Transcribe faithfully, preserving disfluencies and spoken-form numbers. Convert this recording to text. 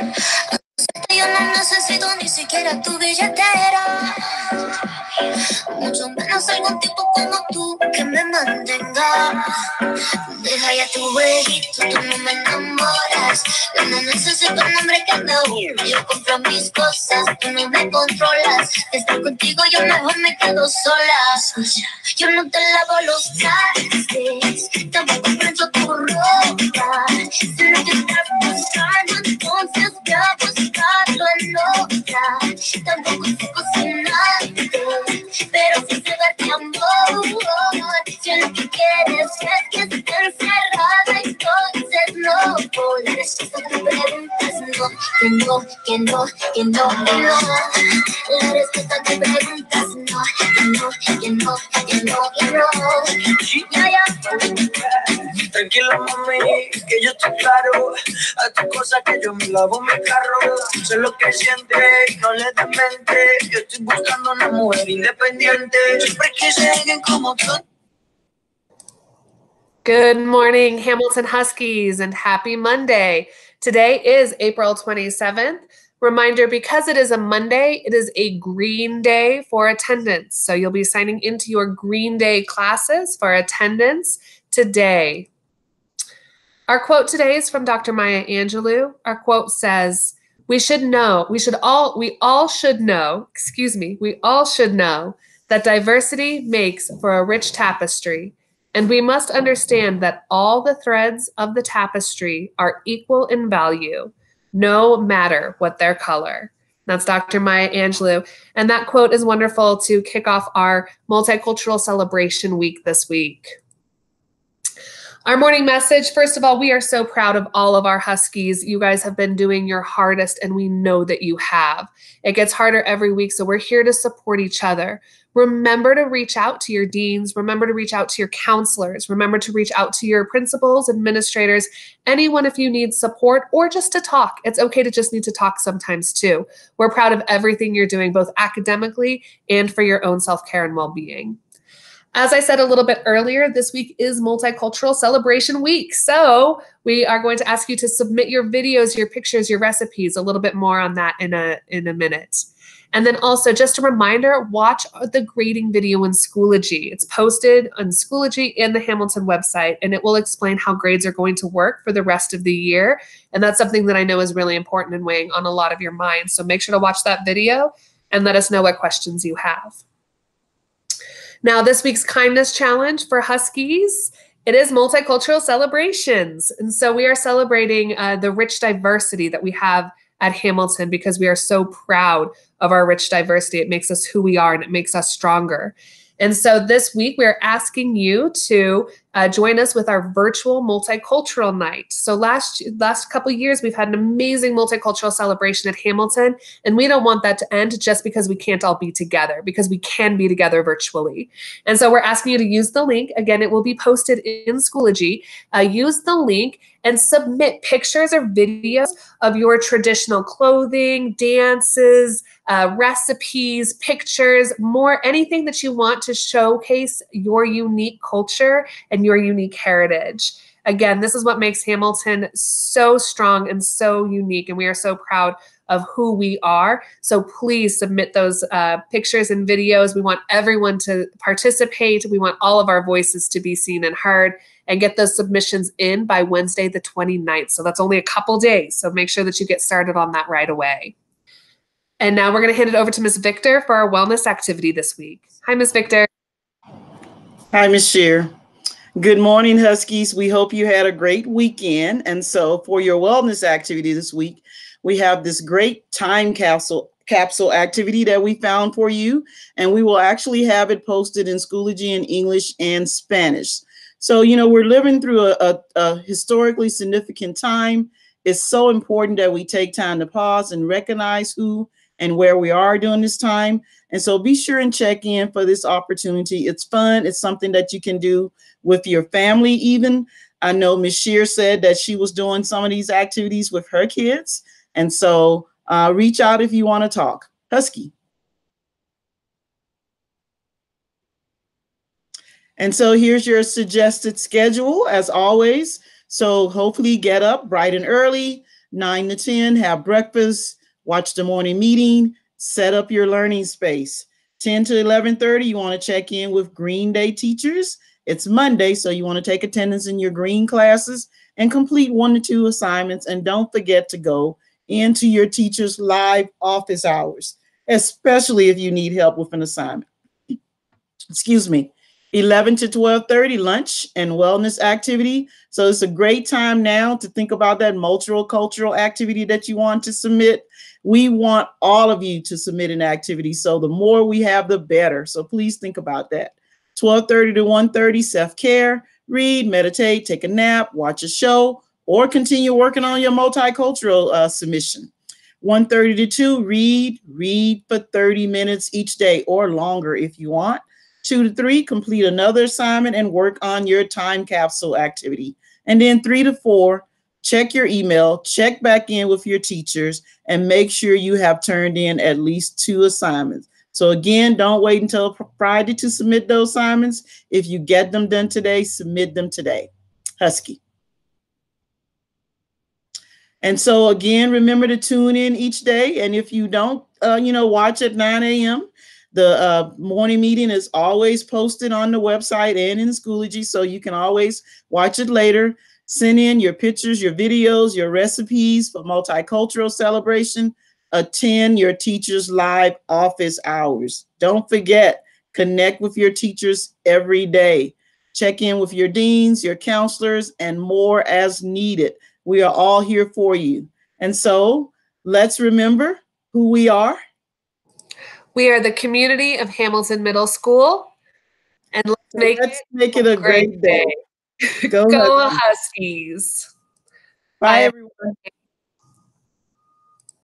Yo no necesito ni siquiera tu billetera, mucho menos algún tipo como tú que me mantenga. Deja ya tu jueguito, tú no me enamoras. Yo no necesito un hombre que me use. Yo compro mis cosas, tú no me controlas. De estar contigo yo mejor me quedo sola. Yo no te lavo los trastes, tampoco plancho tu ropa. Si no te estás buscando, entonces voy a buscarlo en otra. Tampoco sé cocinarte, pero si se va de amor. Si lo que quieres es que esté encerrada, entonces no. Por la respuesta a tus preguntas, no. Que no, que no, que no, que no. La respuesta a tus preguntas, no. Que no, que no, que no, que no. Ya, ya. Tranquila, mami, que yo estoy claro. A tu cosa que yo me lavo mi carro. Sé lo que siente, no le des mente. Yo estoy buscando una mujer independiente. Siempre quise alguien como tú. Good morning, Hamilton Huskies, and happy Monday. Today is April twenty-seventh. Reminder, because it is a Monday, it is a Green Day for attendance. So you'll be signing into your Green Day classes for attendance today. Our quote today is from Doctor Maya Angelou. Our quote says, we should know, we should all, we all should know, excuse me, we all should know that diversity makes for a rich tapestry. And we must understand that all the threads of the tapestry are equal in value, no matter what their color. That's Doctor Maya Angelou. And that quote is wonderful to kick off our Multicultural Celebration Week this week. Our morning message, first of all, we are so proud of all of our Huskies. You guys have been doing your hardest, and we know that you have. It gets harder every week, so we're here to support each other. Remember to reach out to your deans. Remember to reach out to your counselors. Remember to reach out to your principals, administrators, anyone if you need support or just to talk. It's okay to just need to talk sometimes too. We're proud of everything you're doing, both academically and for your own self-care and well-being. As I said a little bit earlier, this week is Multicultural Celebration Week. So we are going to ask you to submit your videos, your pictures, your recipes, a little bit more on that in a, in a minute. And then also just a reminder, watch the grading video in Schoology. It's posted on Schoology and the Hamilton website, and it will explain how grades are going to work for the rest of the year. And that's something that I know is really important and weighing on a lot of your minds. So make sure to watch that video and let us know what questions you have. Now, this week's kindness challenge for Huskies, it is multicultural celebrations. And so we are celebrating uh, the rich diversity that we have at Hamilton because we are so proud of our rich diversity. It makes us who we are and it makes us stronger. And so this week we're asking you to uh, join us with our virtual multicultural night. So last last couple of years we've had an amazing multicultural celebration at Hamilton, and we don't want that to end just because we can't all be together, because we can be together virtually. And so we're asking you to use the link. Again, it will be posted in Schoology. Uh, use the link and submit pictures or videos of your traditional clothing, dances, uh, recipes, pictures, more, anything that you want to showcase your unique culture and your unique heritage. Again, this is what makes Hamilton so strong and so unique, and we are so proud of who we are. So please submit those uh, pictures and videos. We want everyone to participate. We want all of our voices to be seen and heard, and get those submissions in by Wednesday the twenty-ninth. So that's only a couple days. So make sure that you get started on that right away. And now we're going to hand it over to Miz Victor for our wellness activity this week. Hi, Miz Victor. Hi, Miz Shear. Good morning, Huskies. We hope you had a great weekend. And so for your wellness activity this week, we have this great time capsule capsule activity that we found for you. And we will actually have it posted in Schoology in English and Spanish. So, you know, we're living through a, a, a historically significant time. It's so important that we take time to pause and recognize who and where we are during this time. And so be sure and check in for this opportunity. It's fun. It's something that you can do with your family even. I know Miz Shear said that she was doing some of these activities with her kids. And so uh, reach out if you want to talk. Husky. And so here's your suggested schedule as always. So hopefully get up bright and early, nine to ten, have breakfast, watch the morning meeting, set up your learning space. ten to eleven thirty, you want to check in with Green Day teachers. It's Monday, so you want to take attendance in your green classes and complete one to two assignments. And don't forget to go into your teacher's live office hours, especially if you need help with an assignment. Excuse me. eleven to twelve thirty, lunch and wellness activity. So it's a great time now to think about that multicultural activity that you want to submit. We want all of you to submit an activity. So the more we have, the better. So please think about that. twelve thirty to one thirty, self-care, read, meditate, take a nap, watch a show, or continue working on your multicultural uh, submission. one thirty to two, read, read for thirty minutes each day or longer if you want. two to three, complete another assignment and work on your time capsule activity. And then three to four, check your email, check back in with your teachers, and make sure you have turned in at least two assignments. So again, don't wait until Friday to submit those assignments. If you get them done today, submit them today. Husky. And so again, remember to tune in each day. And if you don't, uh, you know, watch at nine a m, the uh, morning meeting is always posted on the website and in Schoology, so you can always watch it later. Send in your pictures, your videos, your recipes for multicultural celebration. Attend your teacher's live office hours. Don't forget, connect with your teachers every day. Check in with your deans, your counselors, and more as needed. We are all here for you. And so let's remember who we are. We are the community of Hamilton Middle School, and let's So make, let's it make it a great, great day. day. Go, Go Huskies. Huskies. Bye, Bye, everyone.